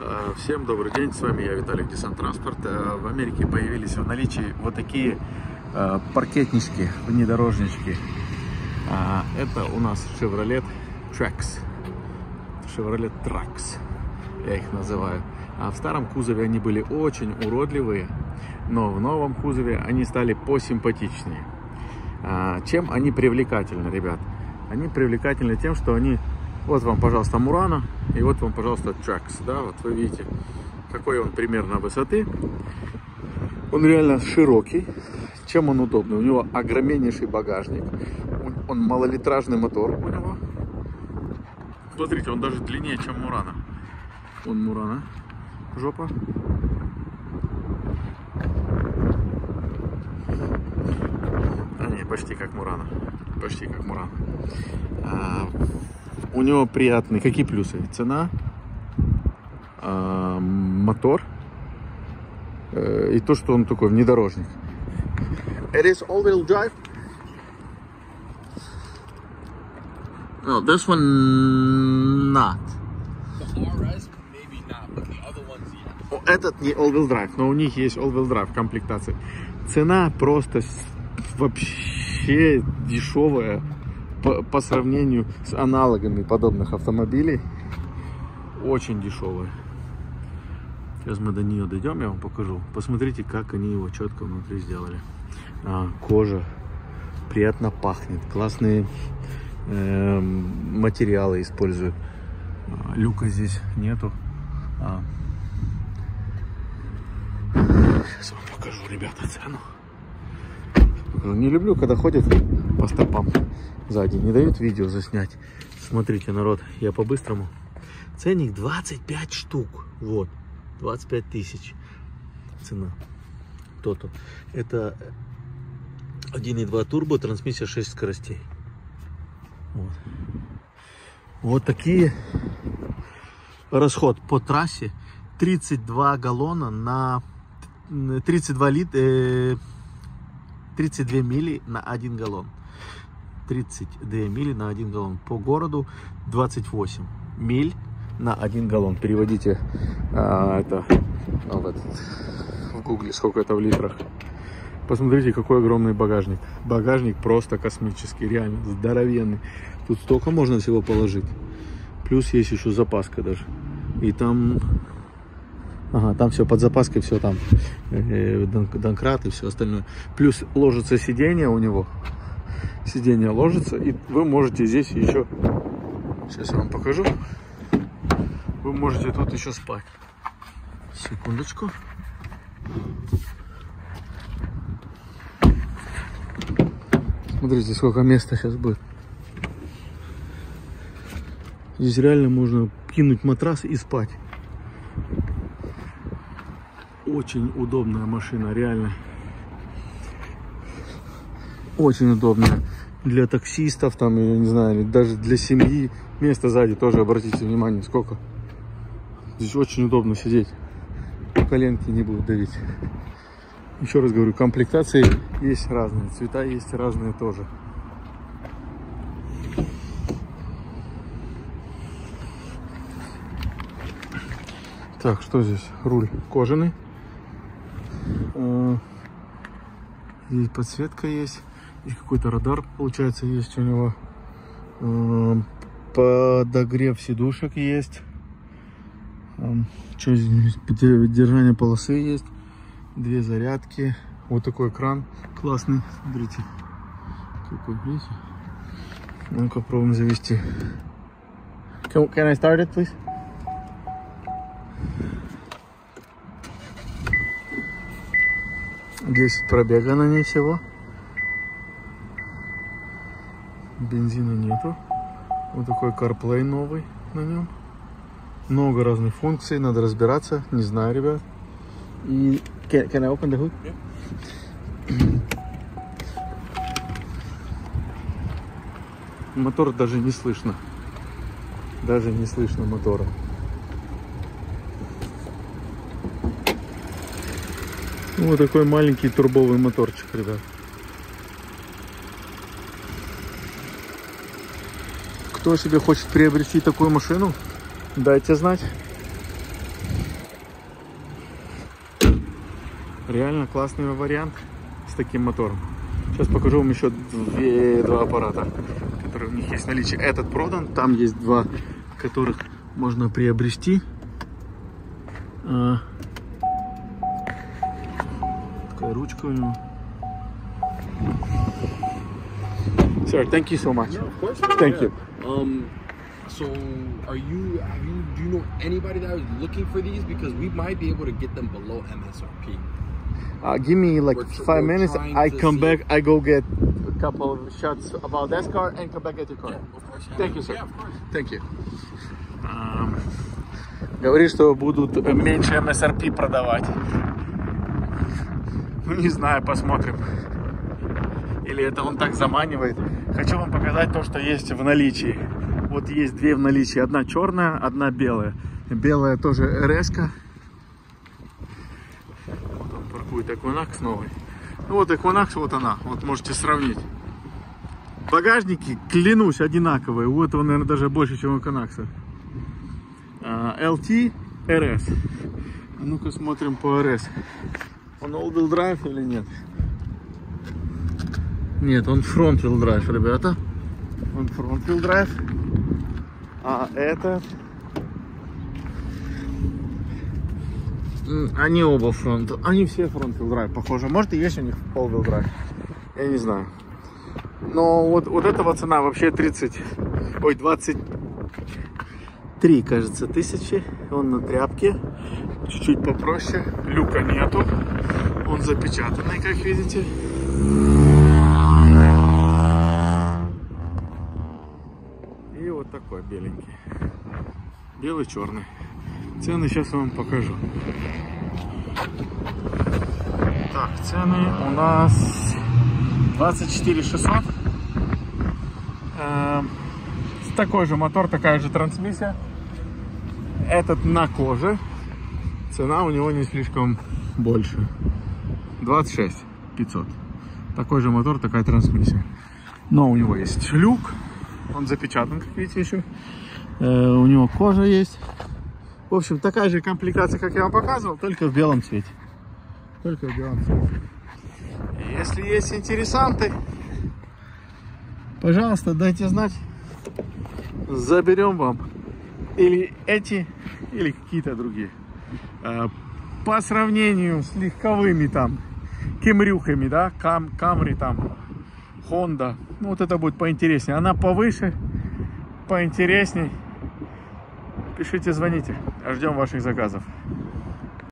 Всем добрый день, с вами я, Виталик, Десант Транспорт. В Америке появились в наличии вот такие паркетнички, внедорожнички. Это у нас Chevrolet Trax, Chevrolet Trax, я их называю. В старом кузове они были очень уродливые, но в новом кузове они стали посимпатичнее. Чем они привлекательны, ребят? Они привлекательны тем, что они... Вот вам, пожалуйста, Murano, и вот вам, пожалуйста, Trax. Да, вот вы видите, какой он примерно высоты. Он реально широкий. Чем он удобный? У него огромнейший багажник. Он малолитражный мотор у него. Смотрите, он даже длиннее, чем Murano. Он Murano. Жопа. Не, почти как Murano. Почти как Murano. У него приятные. Какие плюсы? Цена, мотор и то, что он такой внедорожник. It is all-wheel drive. No, this one not. The RS maybe not, but the other ones yes. Этот не all-wheel drive, но у них есть all-wheel drive в комплектации. Цена просто вообще дешевая. По сравнению с аналогами подобных автомобилей, очень дешевые. Сейчас мы до нее дойдем, я вам покажу. Посмотрите, как они его четко внутри сделали. Кожа приятно пахнет, классные материалы используют. Люка здесь нету. Сейчас вам покажу, ребята, цену. Не люблю, когда ходят по стопам сзади, не дают видео заснять. Смотрите, народ, я по-быстрому. Ценник 25 штук. Вот, 25 тысяч цена. То-то. Это 1.2 турбо, трансмиссия 6 скоростей. Вот такие. Расход по трассе 32 галлона на 32 литра. 32 мили на 1 галлон. 32 мили на 1 галлон. По городу 28 миль на 1 галлон. Переводите в гугле, сколько это в литрах. Посмотрите, какой огромный багажник. Багажник просто космический, реально здоровенный. Тут столько можно всего положить. Плюс есть еще запаска даже. И там... Ага, там все под запаской, все там, донкрат и все остальное. Плюс ложится сиденье у него. Сиденье ложится, и вы можете здесь еще, сейчас я вам покажу, вы можете тут еще спать. Секундочку. Смотрите, сколько места сейчас будет. Здесь реально можно кинуть матрас и спать. Очень удобная машина, реально. Очень удобная. Для таксистов, там, я не знаю, даже для семьи. Место сзади тоже, обратите внимание, сколько. Здесь очень удобно сидеть. Коленки не будут давить. Еще раз говорю, комплектации есть разные. Цвета есть разные тоже. Так, что здесь? Руль кожаный. Здесь подсветка есть. Здесь какой-то радар, получается, есть у него. Подогрев сидушек есть. Что здесь? Держание полосы есть. 2 зарядки. Вот такой экран классный. Смотрите. Какой, видите? Ну-ка, пробуем завести. Can I start it, please? Десять пробега на ней всего. Бензина нету. Вот такой CarPlay новый на нем. Много разных функций, надо разбираться. Не знаю, ребят. И can I open the hood? Yeah. Мотор даже не слышно. Даже не слышно мотора. Вот такой маленький турбовый моторчик, ребят. Кто себе хочет приобрести такую машину, дайте знать. Реально классный вариант с таким мотором. Сейчас покажу вам еще два аппарата, которые у них есть в наличии. Этот продан, там есть два, которых можно приобрести. Такая ручка у него. Sir, thank you so much. No, of course. Thank you. So do you know anybody that is looking for these? Because we might be able to get them below MSRP. Give me like We're 5 minutes. I trying to come see. back. I go get a couple of shots about that car and come back get your car. Yeah, of course. Thank you, sir. Yeah, of course. Thank you. Говорит, что будут меньше MSRP продавать. Ну, не знаю, посмотрим. Или это он так заманивает. Хочу вам показать то, что есть в наличии. Вот есть две в наличии. Одна черная, одна белая. Белая тоже РС-ка. Вот он паркует Equinox новый. Ну вот Equinox, вот она. Вот можете сравнить. Багажники, клянусь, одинаковые. У этого, наверное, даже больше, чем у Equinox. LT, RS. Ну-ка смотрим по RS. Он all-wheel drive или нет? Нет, он front-wheel drive, ребята. Он front-wheel drive. А этот... Они оба фронт. Они все front-wheel drive, похоже. Может и есть у них all-wheel drive. Я не знаю. Но вот этого цена вообще 23, кажется, тысячи. Он на тряпке. Чуть-чуть попроще. Люка нету. Он запечатанный, как видите. И вот такой беленький. Белый-черный. Цены сейчас я вам покажу. Так, цены у нас 24 600. Такой же мотор, такая же трансмиссия. Этот на коже. Цена у него не слишком больше. 26 500. Такой же мотор, такая трансмиссия. Но у него есть люк. Он запечатан, как видите, еще. У него кожа есть. В общем, такая же комплектация, как я вам показывал, только в белом цвете. Только в белом цвете. Если есть интересанты, пожалуйста, дайте знать. Заберем вам или эти, или какие-то другие. По сравнению с легковыми там кемрюхами, да, Камри там, Honda, ну вот это будет поинтереснее. Она повыше, поинтересней. Пишите, звоните. Ждем ваших заказов.